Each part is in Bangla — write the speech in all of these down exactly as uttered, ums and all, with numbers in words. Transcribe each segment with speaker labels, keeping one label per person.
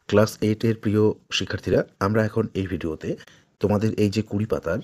Speaker 1: ক্লাস এইট এর প্রিয় শিক্ষার্থীরা, আমরা এখন এই ভিডিওতে তোমাদের এই যে কুড়ি পাতার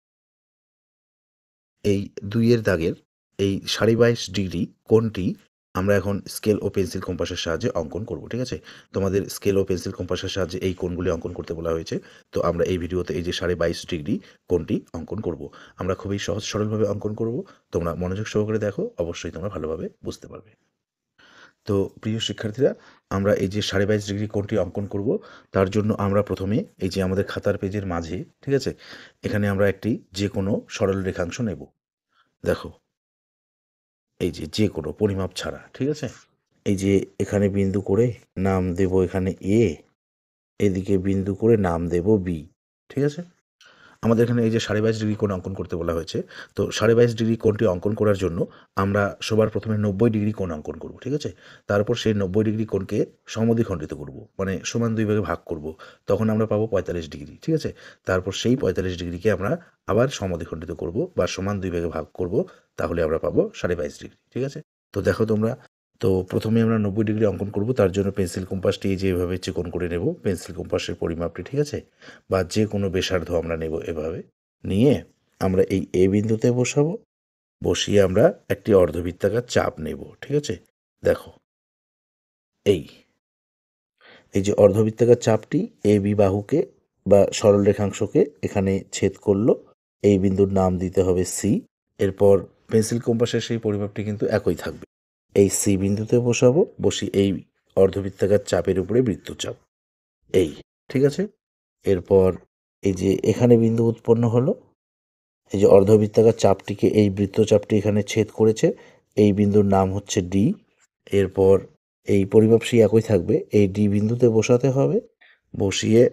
Speaker 1: এই দুই এর দাগের এই সাড়ে বাইশ ডিগ্রি কোণটি আমরা এখন স্কেল ও পেন্সিল কম্পাসের সাহায্যে অঙ্কন করব। ঠিক আছে, তোমাদের স্কেল ও পেন্সিল কম্পাসের সাহায্যে এই কোণগুলি অঙ্কন করতে বলা হয়েছে। তো আমরা এই ভিডিওতে এই যে সাড়ে বাইশ ডিগ্রি কোণটি অঙ্কন করব। আমরা খুবই সহজ সরলভাবে অঙ্কন করব। তোমরা মনোযোগ সহকারে দেখো, অবশ্যই তোমরা ভালোভাবে বুঝতে পারবে। তো প্রিয় শিক্ষার্থীরা, আমরা এই যে সাড়ে বাইশ ডিগ্রি কোণটি অঙ্কন করব, তার জন্য আমরা প্রথমে এই যে আমাদের খাতার পেজের মাঝে, ঠিক আছে, এখানে আমরা একটি যে কোনো সরল রেখাংশ নেব। দেখো, এই যে যে কোনো পরিমাপ ছাড়া, ঠিক আছে, এই যে এখানে বিন্দু করে নাম দেব এখানে এ, এদিকে বিন্দু করে নাম দেব বি। ঠিক আছে, আমাদের এখানে এই যে সাড়ে বাইশ ডিগ্রি কোণ অঙ্কন করতে বলা হয়েছে। তো সাড়ে বাইশ ডিগ্রি কোণটি অঙ্কন করার জন্য আমরা সবার প্রথমে নব্বই ডিগ্রি কোণ অঙ্কন করব। ঠিক আছে, তারপর সেই নব্বই ডিগ্রি কোণকে সমদ্বিখণ্ডিত করব, মানে সমান দুই ভাগে ভাগ করব। তখন আমরা পাবো পঁয়তাল্লিশ ডিগ্রি। ঠিক আছে, তারপর সেই পঁয়তাল্লিশ ডিগ্রিকে আমরা আবার সমদ্বিখণ্ডিত করব বা সমান দুই ভাগে ভাগ করব, তাহলে আমরা পাবো সাড়ে বাইশ ডিগ্রি। ঠিক আছে, তো দেখো তোমরা, তো প্রথমে আমরা নব্বই ডিগ্রি অঙ্কন করব। তার জন্য পেন্সিল কম্পাসটি যেভাবে চিকন করে নেব, পেন্সিল কম্পাসের পরিমাপটি, ঠিক আছে, বা যে কোনো ব্যাসার্ধ আমরা নেব। এভাবে নিয়ে আমরা এই এ বিন্দুতে বসাবো, বসিয়ে আমরা একটি অর্ধবৃত্তাকার চাপ নেব। ঠিক আছে, দেখো এই এই যে অর্ধবৃত্তাকার চাপটি এ বি বাহুকে বা সরল রেখাংশকে এখানে ছেদ করলো। এই বিন্দুর নাম দিতে হবে সি। এরপর পেন্সিল কম্পাসের সেই পরিমাপটি কিন্তু একই থাকবে। এই সি বিন্দুতে বসাবো, বসি এই অর্ধবৃত্তাকার চাপের উপরে বৃত্তচাপ এই। ঠিক আছে, এরপর এই যে এখানে বিন্দু উৎপন্ন হলো, এই যে অর্ধবৃত্তাকার চাপটিকে এই বৃত্তচাপটি এখানে ছেদ করেছে, এই বিন্দুর নাম হচ্ছে ডি। এরপর এই পরিমাপ সেই একই থাকবে, এই ডি বিন্দুতে বসাতে হবে, বসিয়ে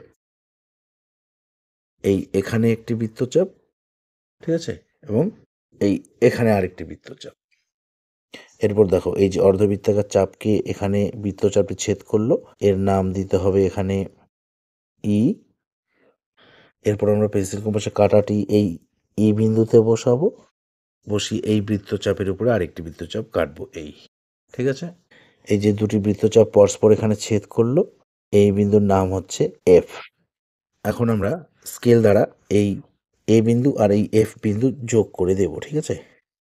Speaker 1: এই এখানে একটি বৃত্তচাপ, ঠিক আছে, এবং এই এখানে আরেকটি বৃত্তচাপ। এরপর দেখো, এই যে অর্ধবৃত্তাকার চাপকে এখানে বৃত্তচাপে ছেদ করলো, এর নাম দিতে হবে এখানে ই। এরপর আমরা পেন্সিল কম্পাসে কাঁটাটি এই ই বিন্দুতে বসাবো, বসিয়ে এই বৃত্তচাপের উপরে আরেকটি বৃত্তচাপ কাটবো এই। ঠিক আছে, এই যে দুটি বৃত্তচাপ পরস্পর এখানে ছেদ করলো, এই বিন্দুর নাম হচ্ছে এফ। এখন আমরা স্কেল দ্বারা এই এ বিন্দু আর এই এফ বিন্দু যোগ করে দেব। ঠিক আছে,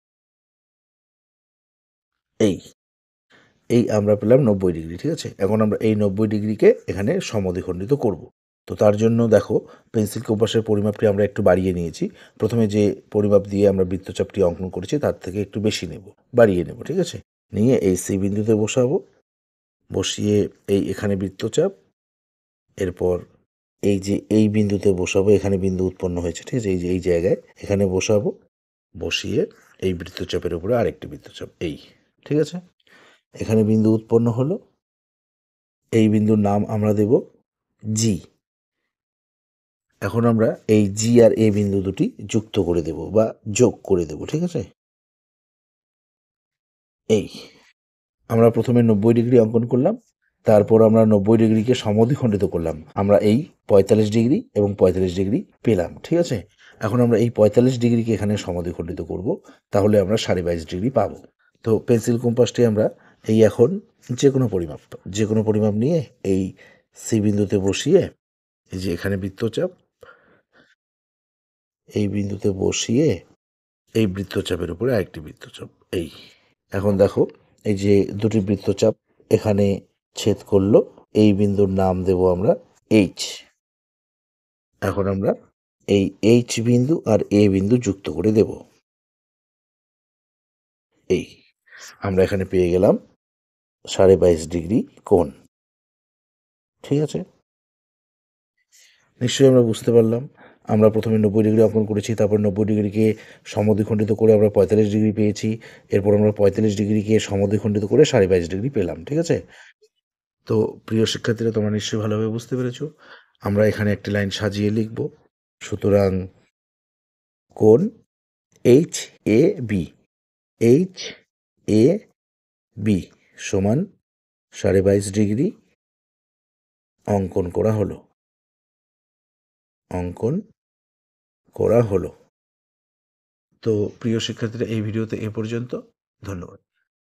Speaker 1: এই এই আমরা পেলাম নব্বই ডিগ্রি। ঠিক আছে, এখন আমরা এই নব্বই ডিগ্রিকে এখানে সমদ্বিখণ্ডিত করব। তো তার জন্য দেখো, পেন্সিল কম্পাসের পরিমাপটি আমরা একটু বাড়িয়ে নিয়েছি। প্রথমে যে পরিমাপ দিয়ে আমরা বৃত্তচাপটি অঙ্কন করেছি তার থেকে একটু বেশি নেব, বাড়িয়ে নেব। ঠিক আছে, নিয়ে এই সি বিন্দুতে বসাবো, বসিয়ে এই এখানে বৃত্তচাপ। এরপর এই যে এই বিন্দুতে বসাবো, এখানে বিন্দু উৎপন্ন হয়েছে। ঠিক আছে, এই যে এই জায়গায় এখানে বসাবো, বসিয়ে এই বৃত্তচাপের উপরে আরেকটি বৃত্তচাপ এই। ঠিক আছে, এখানে বিন্দু উৎপন্ন হলো, এই বিন্দুর নাম আমরা দেব জি। এখন আমরা এই জি আর এ বিন্দু দুটি যুক্ত করে দেব বা যোগ করে দেব। ঠিক আছে, এই আমরা প্রথমে নব্বই ডিগ্রি অঙ্কন করলাম, তারপর আমরা নব্বই ডিগ্রিকে সমদ্বিখণ্ডিত করলাম, আমরা এই পঁয়তাল্লিশ ডিগ্রি এবং পঁয়তাল্লিশ ডিগ্রি পেলাম। ঠিক আছে, এখন আমরা এই পঁয়তাল্লিশ ডিগ্রিকে এখানে সমদ্বিখণ্ডিত করব, তাহলে আমরা সাড়ে বাইশ ডিগ্রি পাবো। তো পেন্সিল কম্পাসটি আমরা এই এখন যে কোনো পরিমাপ যে কোনো পরিমাপ নিয়ে এই সি বিন্দুতে বসিয়ে, এই যে এখানে বৃত্তচাপ, এই বিন্দুতে বসিয়ে এই বৃত্তচাপের উপরে আরেকটি বৃত্তচাপ এই। এখন দেখো, এই যে দুটি বৃত্তচাপ এখানে ছেদ করলো, এই বিন্দুর নাম দেব আমরা এইচ। এখন আমরা এই এইচ বিন্দু আর এ বিন্দু যুক্ত করে দেব এই। আমরা এখানে পেয়ে গেলাম সাড়ে বাইশ ডিগ্রি কোণ। ঠিক আছে, নিশ্চয়ই আমরা বুঝতে পারলাম। আমরা প্রথমে নব্বই ডিগ্রি অঙ্কন করেছি, তারপর নব্বই ডিগ্রিকে সমদ্বিখণ্ডিত করে আমরা পঁয়তাল্লিশ ডিগ্রি পেয়েছি। এরপর আমরা পঁয়তাল্লিশ ডিগ্রিকে সমদ্বিখণ্ডিত করে সাড়ে বাইশ ডিগ্রি পেলাম। ঠিক আছে, তো প্রিয় শিক্ষার্থীরা, তোমরা নিশ্চয়ই ভালোভাবে বুঝতে পেরেছো। আমরা এখানে একটি লাইন সাজিয়ে লিখব। সুতরাং কোণ H A B, H A B সমান সাড়ে বাইশ ডিগ্রি অঙ্কন করা হলো অঙ্কন করা হলো তো প্রিয় শিক্ষার্থীরা, এই ভিডিওতে এ পর্যন্ত। ধন্যবাদ।